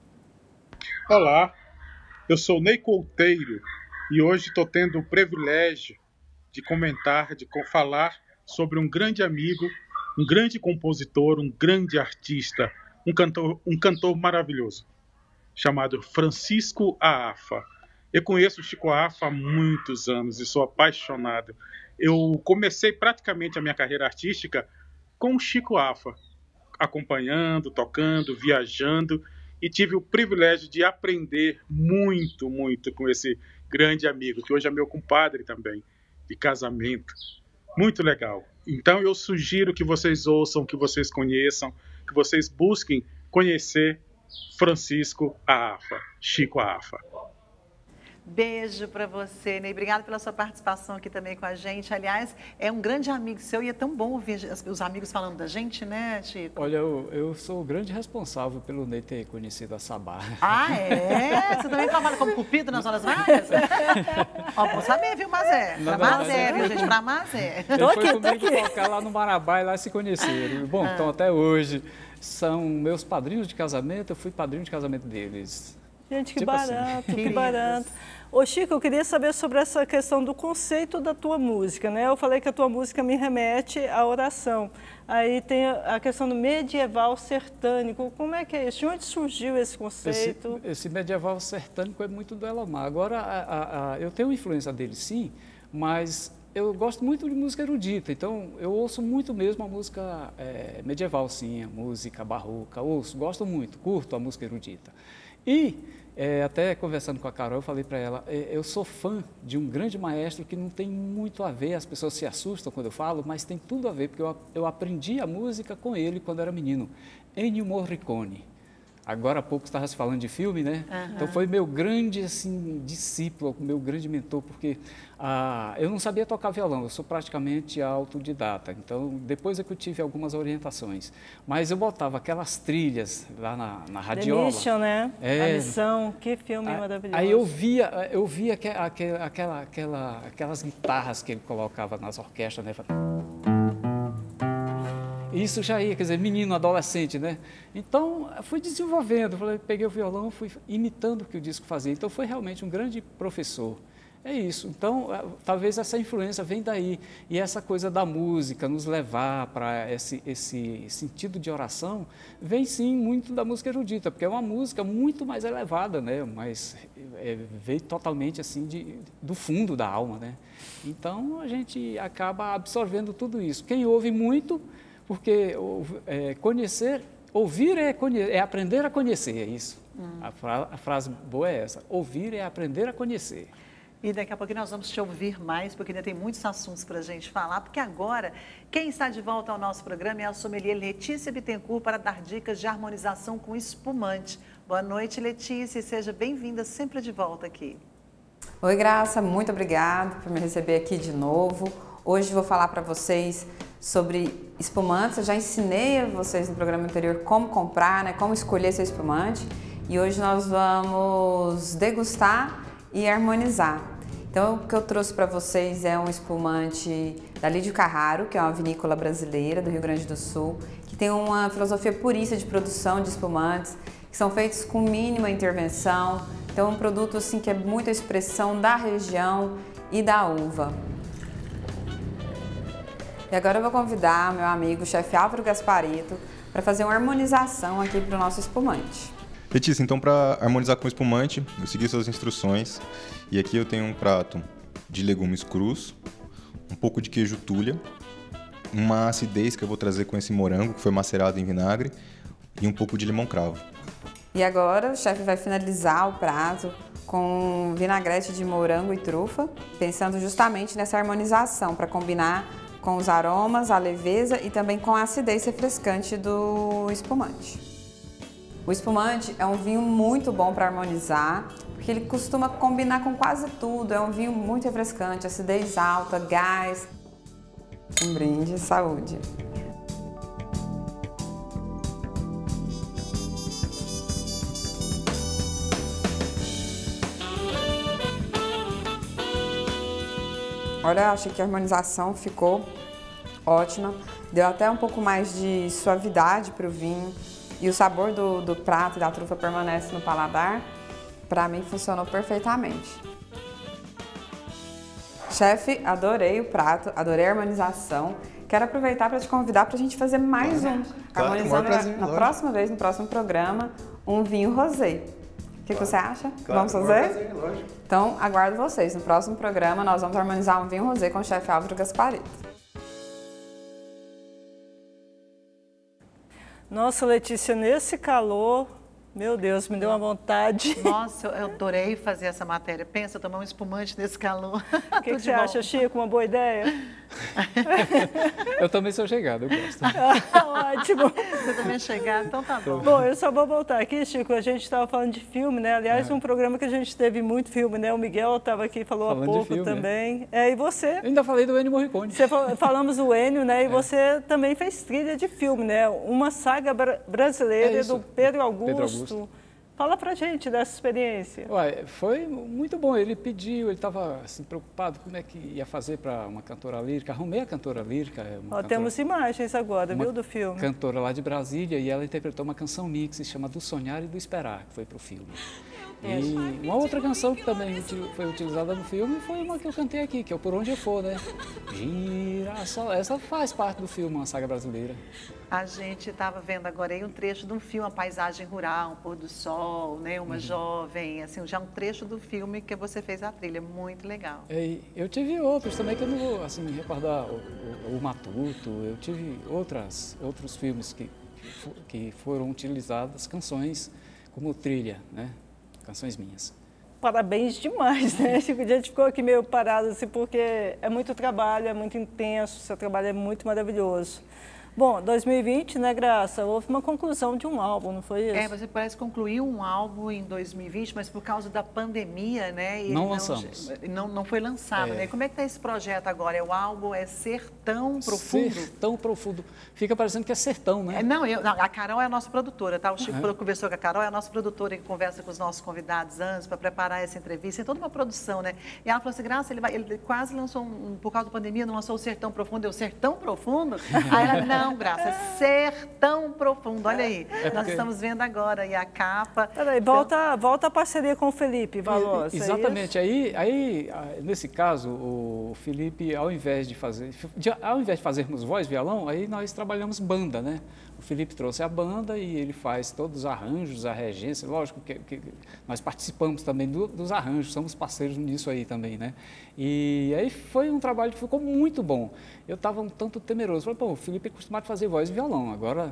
Olá. Eu sou Ney Couteiro e hoje estou tendo o privilégio de comentar, de falar sobre um grande amigo, um grande compositor, um grande artista, um cantor, um cantor maravilhoso, chamado Francisco Affa. Eu conheço o Chico Affa há muitos anos e sou apaixonado. Eu comecei praticamente a minha carreira artística com o Chico Affa, acompanhando, tocando, viajando, e tive o privilégio de aprender muito, muito com esse grande amigo, que hoje é meu compadre também, de casamento. Muito legal. Então eu sugiro que vocês ouçam, que vocês conheçam, que vocês busquem conhecer Francisco Affa, Chico Affa. Beijo para você, Ney. Obrigada pela sua participação aqui também com a gente. Aliás, é um grande amigo seu e é tão bom ouvir os amigos falando da gente, né, Chico? Olha, eu, eu sou o grande responsável pelo Ney ter conhecido a Sabá. Ah, é? Você também trabalha como cupido nas horas vagas? Ó, bom saber, viu, Mazé? Pra Mazé, viu, gente? Pra Mazé. Ele foi aqui, comigo tocar lá no Marabá e lá se conheceram. Bom, ah. Então até hoje são meus padrinhos de casamento, eu fui padrinho de casamento deles. Gente, que tipo barato, assim. que barato. Ô Chico, eu queria saber sobre essa questão do conceito da tua música, né? Eu falei que a tua música me remete à oração. Aí tem a questão do medieval sertânico. Como é que é isso? De onde surgiu esse conceito? Esse, esse medieval sertânico é muito do Elomar. Agora, a, a, a, eu tenho influência dele, sim, mas eu gosto muito de música erudita. Então, eu ouço muito mesmo a música é, medieval, sim, a música barroca. Ouço, gosto muito, curto a música erudita. E, é, até conversando com a Carol, eu falei para ela, é, eu sou fã de um grande maestro que não tem muito a ver, as pessoas se assustam quando eu falo, mas tem tudo a ver, porque eu, eu aprendi a música com ele quando era menino, Ennio Morricone. Agora há pouco estava se falando de filme, né? Uhum. Então foi meu grande assim, discípulo, meu grande mentor, porque ah, eu não sabia tocar violão, eu sou praticamente autodidata. Então depois é que eu tive algumas orientações. Mas eu botava aquelas trilhas lá na, na radiola. The Mission, né? É, A Missão, que filme aí, maravilhoso. Aí eu via, eu via que, aquela, aquela, aquela, aquelas guitarras que ele colocava nas orquestras, né? Isso já ia, quer dizer, menino, adolescente, né? Então, fui desenvolvendo, falei, peguei o violão, fui imitando o que o disco fazia. Então, foi realmente um grande professor. É isso. Então, talvez essa influência vem daí. E essa coisa da música, nos levar para esse, esse sentido de oração, vem sim muito da música erudita, porque é uma música muito mais elevada, né? Mas é, veio totalmente assim de, do fundo da alma, né? Então, a gente acaba absorvendo tudo isso. Quem ouve muito... Porque é, conhecer, ouvir é, conhe é aprender a conhecer, é isso. Hum. A, fra a frase boa é essa, ouvir é aprender a conhecer. E daqui a pouquinho nós vamos te ouvir mais, porque ainda tem muitos assuntos para a gente falar, porque agora quem está de volta ao nosso programa é a sommelier Letícia Bittencourt para dar dicas de harmonização com espumante. Boa noite, Letícia, e seja bem-vinda sempre de volta aqui. Oi, Graça, muito obrigada por me receber aqui de novo. Hoje vou falar para vocês sobre espumantes. Eu já ensinei a vocês no programa anterior como comprar, né, como escolher seu espumante. E hoje nós vamos degustar e harmonizar. Então, o que eu trouxe para vocês é um espumante da Lídio Carraro, que é uma vinícola brasileira do Rio Grande do Sul, que tem uma filosofia purista de produção de espumantes, que são feitos com mínima intervenção. Então, é um produto assim que é muita expressão da região e da uva. E agora eu vou convidar meu amigo, chefe Álvaro Gasparito, para fazer uma harmonização aqui para o nosso espumante. Letícia, então para harmonizar com o espumante, eu segui suas instruções e aqui eu tenho um prato de legumes crus, um pouco de queijo tulha, uma acidez que eu vou trazer com esse morango que foi macerado em vinagre e um pouco de limão cravo. E agora o chefe vai finalizar o prato com vinagrete de morango e trufa, pensando justamente nessa harmonização para combinar com os aromas, a leveza e também com a acidez refrescante do espumante. O espumante é um vinho muito bom para harmonizar, porque ele costuma combinar com quase tudo. É um vinho muito refrescante, acidez alta, gás. Um brinde, saúde! Olha, eu achei que a harmonização ficou ótima. Deu até um pouco mais de suavidade para o vinho. E o sabor do, do prato e da trufa permanece no paladar. Para mim, funcionou perfeitamente. Chefe, adorei o prato, adorei a harmonização. Quero aproveitar para te convidar para a gente fazer mais um. Claro, harmonizando prazer, na, na próxima vez, no próximo programa, um vinho rosé. O que, claro. que você acha? Claro, vamos fazer? Prazer, lógico. Então, aguardo vocês. No próximo programa, nós vamos harmonizar um vinho rosé com o chefe Álvaro Gasparito. Nossa, Letícia, nesse calor, meu Deus, me deu uma vontade. Nossa, eu adorei fazer essa matéria. Pensa, tomar um espumante nesse calor. O que, que você acha, Chico? Uma boa ideia? Eu também sou chegado, eu gosto. Ah, ótimo. Você também é chegado, então tá bom. Bom, eu só vou voltar aqui, Chico. A gente estava falando de filme, né? Aliás, é. um programa que a gente teve muito filme, né? O Miguel estava aqui, falou falando há pouco filme, também. É. É, e você? Eu ainda falei do Ennio Morricone. Você fal falamos do Ennio, né? E é. você também fez trilha de filme, né? Uma saga bra brasileira é do Pedro Augusto. Pedro Augusto. Fala pra gente dessa experiência. Ué, foi muito bom. Ele pediu, ele estava assim, preocupado como é que ia fazer para uma cantora lírica. Arrumei a cantora lírica. Uma Ó, cantora, temos imagens agora, viu, do filme. Cantora lá de Brasília e ela interpretou uma canção minha que se chama Do Sonhar e do Esperar, que foi para o filme. E uma outra canção que também foi utilizada no filme foi uma que eu cantei aqui, que é o Por Onde Eu For, né? Girassol. Essa faz parte do filme, uma saga brasileira. A gente estava vendo agora aí um trecho de um filme, uma paisagem rural, um pôr do sol, né? Uma uhum. jovem, assim, já um trecho do filme que você fez a trilha, muito legal. É, eu tive outros também que eu não vou, assim, me recordar, o, o, o Matuto, eu tive outras, outros filmes que, que foram utilizadas, canções como trilha, né? Canções minhas. Parabéns demais, né? A gente ficou aqui meio parado, assim, porque é muito trabalho, é muito intenso, seu trabalho é muito maravilhoso. Bom, dois mil e vinte, né, Graça, houve uma conclusão de um álbum, não foi isso? É, você parece que concluiu um álbum em dois mil e vinte, mas por causa da pandemia, né? E não lançamos. Não, não foi lançado, é. né? Como é que está esse projeto agora? É o álbum é Sertão Profundo? Sertão Profundo. Fica parecendo que é sertão, né? É, não, eu, não, a Carol é a nossa produtora, tá? O Chico uhum. conversou com a Carol, é a nossa produtora que conversa com os nossos convidados antes para preparar essa entrevista. Tem toda uma produção, né? E ela falou assim, Graça, ele, vai, ele quase lançou, um, por causa da pandemia, não lançou o Sertão Profundo. Eu, Sertão Profundo? Aí ela, não, Graça, é Sertão Profundo, olha aí, é porque... nós estamos vendo agora, e a capa... Peraí, volta, então... volta a parceria com o Felipe Valós, Exatamente, é aí, aí, nesse caso, o Felipe, ao invés de fazer, de, ao invés de fazermos voz, violão, aí nós trabalhamos banda, né? O Felipe trouxe a banda e ele faz todos os arranjos, a regência, lógico que, que nós participamos também do, dos arranjos, somos parceiros nisso aí também, né? E aí foi um trabalho que ficou muito bom. Eu estava um tanto temeroso, falei, pô, o Felipe é acostumado a fazer voz e violão, agora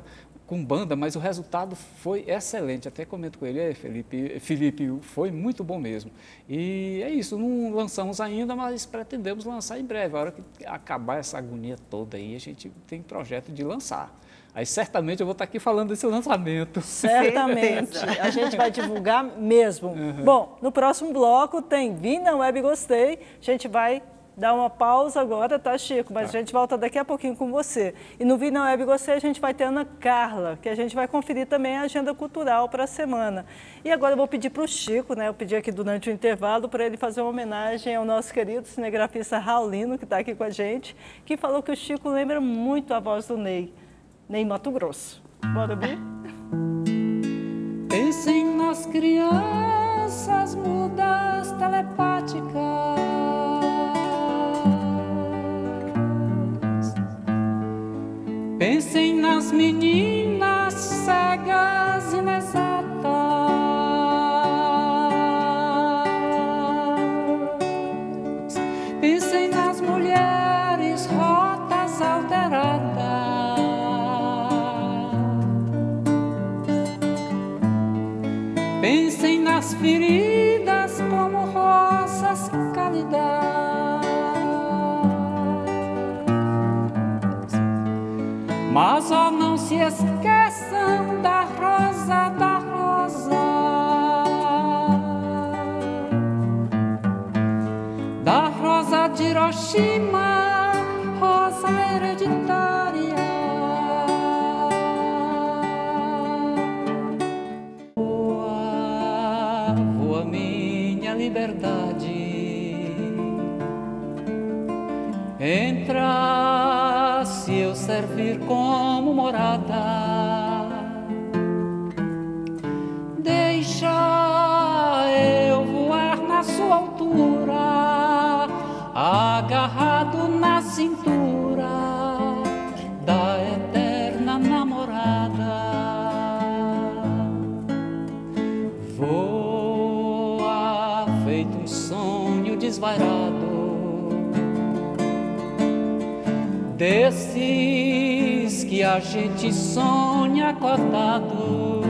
com banda, mas o resultado foi excelente. Até comento com ele, é, Felipe, Felipe, foi muito bom mesmo. E é isso, não lançamos ainda, mas pretendemos lançar em breve. A hora que acabar essa agonia toda aí, a gente tem projeto de lançar. Aí certamente eu vou estar aqui falando desse lançamento. Certamente, a gente vai divulgar mesmo. Uhum. Bom, no próximo bloco tem Vi na Web Gostei, a gente vai dar uma pausa agora, tá, Chico? Mas tá. A gente volta daqui a pouquinho com você. E no Vi na Web Gostei a gente vai ter a Ana Carla, que a gente vai conferir também a agenda cultural para a semana. E agora eu vou pedir para o Chico, né? Eu pedi aqui durante o intervalo para ele fazer uma homenagem ao nosso querido cinegrafista Raulino, que está aqui com a gente, que falou que o Chico lembra muito a voz do Ney, Ney Mato Grosso. Bora ver? Pensem nas crianças mudas telepáticas. Pensem nas meninas cegas inexatas. Pensem nas mulheres rotas alteradas. Pensem nas feridas como rosas cálidas. Mas ó, não se esqueçam da rosa, da rosa, da rosa de Hiroshima, rosa hereditária. Voa, voa minha liberdade, entra se eu servir como morada, deixa eu voar na sua altura, agarrado na cintura da eterna namorada. Voa feito um sonho desvairado, desses que a gente sonha acordado.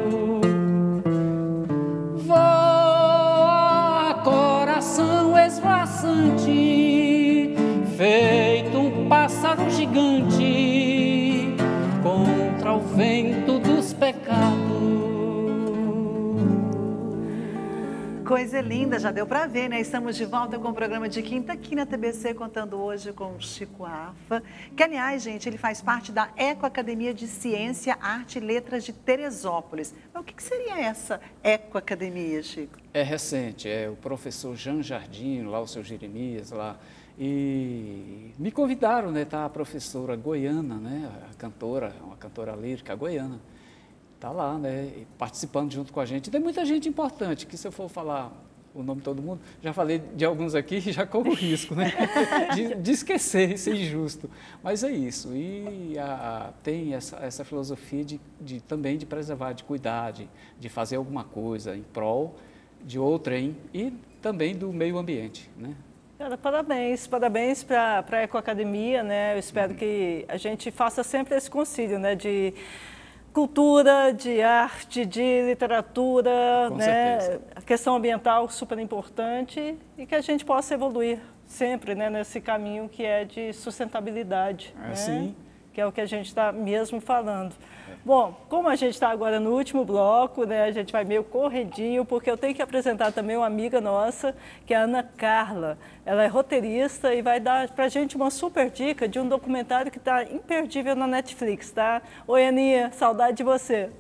Voa, coração esvoaçante, feito um pássaro gigante contra o vento dos pecados. Coisa linda, já deu para ver, né? Estamos de volta com o programa de quinta aqui na T B C, contando hoje com o Chico Afa, que, aliás, gente, ele faz parte da Eco Academia de Ciência, Arte e Letras de Teresópolis. Mas o que seria essa Eco Academia, Chico? É recente, é o professor Jean Jardim, lá o seu Jeremias, lá, e me convidaram, né? Tá a professora goiana, né? A cantora, uma cantora lírica goiana. Está lá, né, participando junto com a gente. Tem muita gente importante, que se eu for falar o nome de todo mundo, já falei de alguns aqui e já corro o risco, né, de, de esquecer, isso é injusto. Mas é isso, e a, tem essa, essa filosofia de, de, também de preservar, de cuidar, de, de fazer alguma coisa em prol de outrem e também do meio ambiente, né. Cara, parabéns, parabéns para a Eco Academia, né, eu espero uhum. que a gente faça sempre esse concílio, né, de cultura, de arte, de literatura, com né? certeza. A questão ambiental super importante e que a gente possa evoluir sempre, né, nesse caminho que é de sustentabilidade, é, né? Sim. Que é o que a gente está mesmo falando. Bom, como a gente está agora no último bloco, né, a gente vai meio correndinho, porque eu tenho que apresentar também uma amiga nossa, que é a Ana Carla. Ela é roteirista e vai dar para a gente uma super dica de um documentário que está imperdível na Netflix, tá? Oi, Aninha, saudade de você.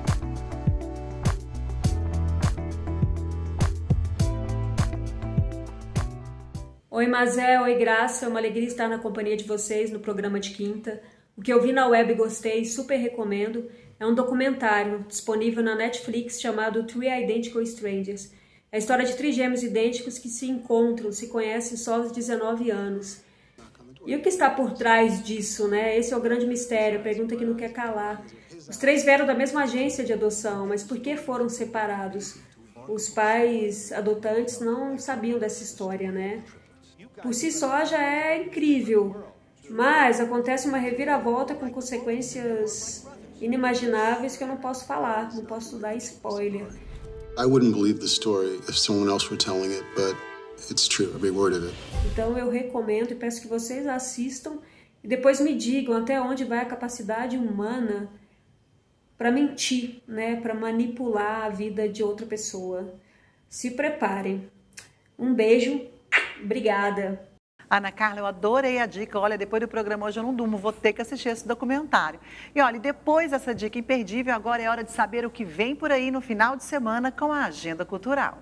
Oi, Mazé, oi, Graça, é uma alegria estar na companhia de vocês no programa de quinta. O que eu vi na web e gostei, super recomendo, é um documentário disponível na Netflix chamado Three Identical Strangers. É a história de três gêmeos idênticos que se encontram, se conhecem só aos dezenove anos. E o que está por trás disso, né? Esse é o grande mistério, a pergunta que não quer calar. Os três vieram da mesma agência de adoção, mas por que foram separados? Os pais adotantes não sabiam dessa história, né? Por si só já é incrível. Mas acontece uma reviravolta com consequências inimagináveis que eu não posso falar, não posso dar spoiler. I wouldn't believe the story if someone else were telling it, but it's true, every word of it. Então eu recomendo e peço que vocês assistam e depois me digam até onde vai a capacidade humana para mentir, né, para manipular a vida de outra pessoa. Se preparem. Um beijo, obrigada. Ana Carla, eu adorei a dica. Olha, depois do programa hoje eu não durmo, vou ter que assistir esse documentário. E olha, depois dessa dica imperdível, agora é hora de saber o que vem por aí no final de semana com a agenda cultural.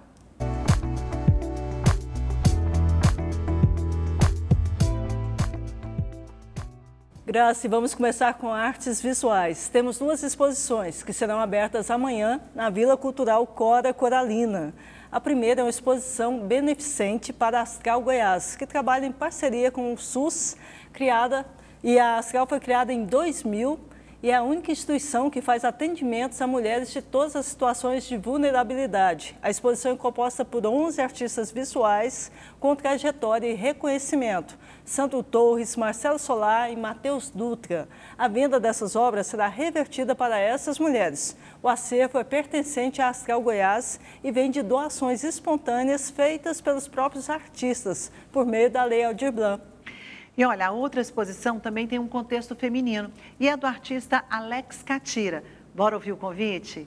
Graça, e vamos começar com artes visuais. Temos duas exposições que serão abertas amanhã na Vila Cultural Cora Coralina. A primeira é uma exposição beneficente para a Astral Goiás, que trabalha em parceria com o SUS, criada, e a Astral foi criada em dois mil e é a única instituição que faz atendimentos a mulheres de todas as situações de vulnerabilidade. A exposição é composta por onze artistas visuais com trajetória e reconhecimento. Sandro Torres, Marcelo Solar e Matheus Dutra. A venda dessas obras será revertida para essas mulheres. O acervo é pertencente à Astral Goiás e vem de doações espontâneas feitas pelos próprios artistas, por meio da Lei Aldir Blanc. E olha, a outra exposição também tem um contexto feminino e é do artista Alex Catira. Bora ouvir o convite?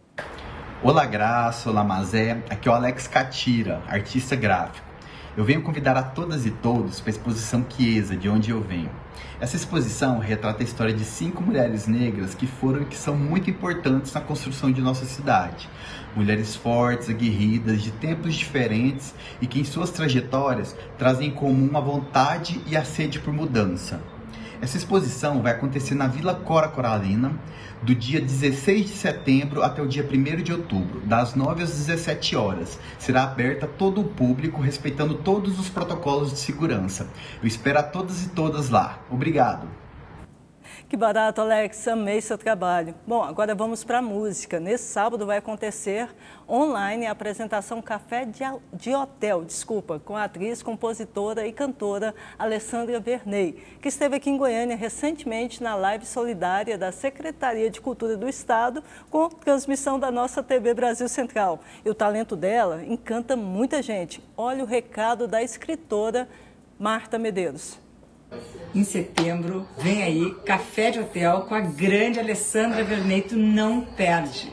Olá, Graça, olá, Mazé. Aqui é o Alex Catira, artista gráfico. Eu venho convidar a todas e todos para a exposição Chiesa, de onde eu venho. Essa exposição retrata a história de cinco mulheres negras que foram e que são muito importantes na construção de nossa cidade. Mulheres fortes, aguerridas, de tempos diferentes e que em suas trajetórias trazem em comum a vontade e a sede por mudança. Essa exposição vai acontecer na Vila Cora Coralina, do dia dezesseis de setembro até o dia primeiro de outubro, das nove às dezessete horas. Será aberta a todo o público, respeitando todos os protocolos de segurança. Eu espero a todas e todas lá. Obrigado. Que barato, Alex. Amei seu trabalho. Bom, agora vamos para a música. Nesse sábado vai acontecer online a apresentação Café de, de Hotel, desculpa, com a atriz, compositora e cantora Alessandra Verney, que esteve aqui em Goiânia recentemente na live solidária da Secretaria de Cultura do Estado, com transmissão da nossa T V Brasil Central. E o talento dela encanta muita gente. Olha o recado da escritora Marta Medeiros. Em setembro, vem aí Café de Hotel com a grande Alessandra Verney, tu não perde.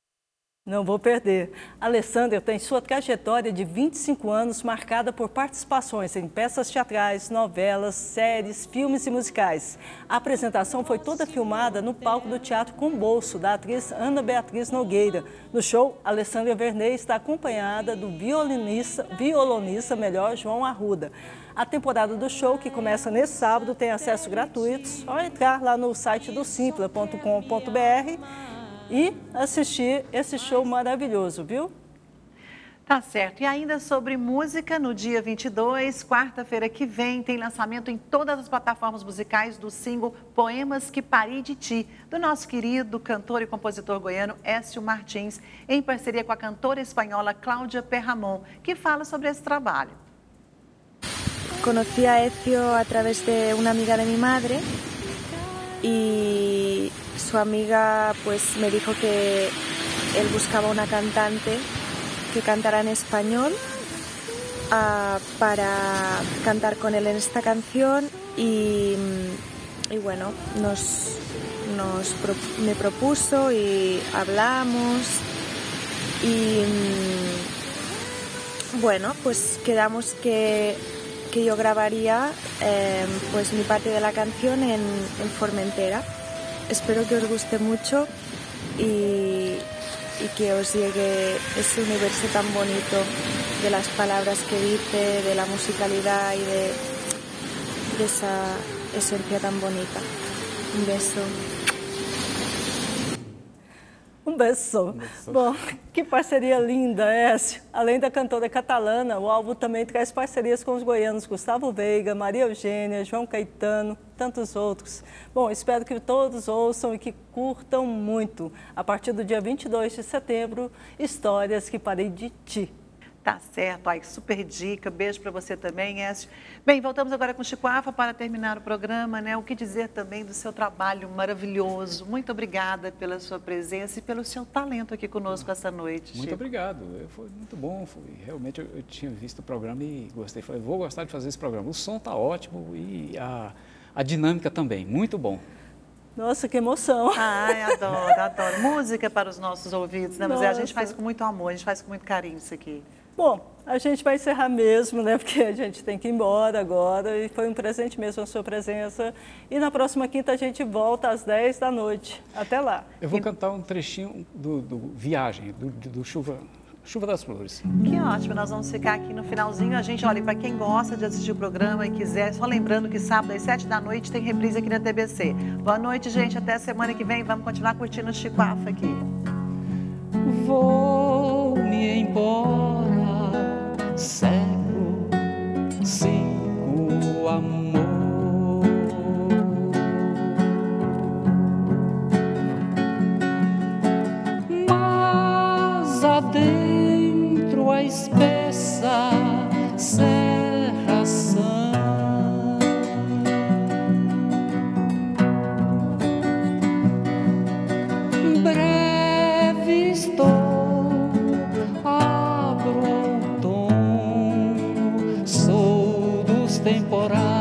Não vou perder. A Alessandra tem sua trajetória de vinte e cinco anos marcada por participações em peças teatrais, novelas, séries, filmes e musicais. A apresentação foi toda filmada no palco do Teatro Com Bolso, da atriz Ana Beatriz Nogueira. No show, a Alessandra Verney está acompanhada do violinista, violonista melhor, João Arruda. A temporada do show, que começa nesse sábado, tem acesso gratuito. Só entrar lá no site do simpla ponto com ponto br e assistir esse show maravilhoso, viu? Tá certo. E ainda sobre música, no dia vinte e dois, quarta-feira que vem, tem lançamento em todas as plataformas musicais do single Poemas que Parei de Ti, do nosso querido cantor e compositor goiano Écio Martins, em parceria com a cantora espanhola Cláudia Perramon, que fala sobre esse trabalho. Conocí a Écio a través de una amiga de mi madre y su amiga pues me dijo que él buscaba una cantante que cantara en español uh, para cantar con él en esta canción y, y bueno, nos, nos me propuso y hablamos y bueno, pues quedamos que que yo grabaría eh, pues mi parte de la canción en, en Formentera. Espero que os guste mucho y, y que os llegue ese universo tan bonito de las palabras que dice, de la musicalidad y de, de esa esencia tan bonita. Un beso. Um beijo. Bom, que parceria linda, Écio. Além da cantora catalana, o álbum também traz parcerias com os goianos Gustavo Veiga, Maria Eugênia, João Caetano, tantos outros. Bom, espero que todos ouçam e que curtam muito. A partir do dia vinte e dois de setembro, Histórias que Parei de Ti. Tá certo, ai, super dica, beijo para você também, Écio. Bem, voltamos agora com o Chico Afa para terminar o programa, né? O que dizer também do seu trabalho maravilhoso. Muito obrigada pela sua presença e pelo seu talento aqui conosco essa noite, Muito Chico. obrigado, foi muito bom, foi, realmente eu, eu tinha visto o programa e gostei, falei, vou gostar de fazer esse programa. O som tá ótimo e a, a dinâmica também, muito bom. Nossa, que emoção. Ai, adoro, adoro. Música para os nossos ouvidos, né? Mas a gente faz com muito amor, a gente faz com muito carinho isso aqui. Bom, a gente vai encerrar mesmo, né? Porque a gente tem que ir embora agora e foi um presente mesmo a sua presença. E na próxima quinta a gente volta às dez da noite. Até lá. Eu vou e... cantar um trechinho do, do Viagem, do, do Chuva, Chuva das Flores. Que ótimo, nós vamos ficar aqui no finalzinho. A gente, olha, para quem gosta de assistir o programa e quiser, só lembrando que sábado às sete da noite tem reprise aqui na T B C. Boa noite, gente. Até a semana que vem. Vamos continuar curtindo o Chico Afa aqui. Vou me embora, cego, sem o amor. Mas adentro a espessa cerração breve estou. Abro o tom, sou dos temporais.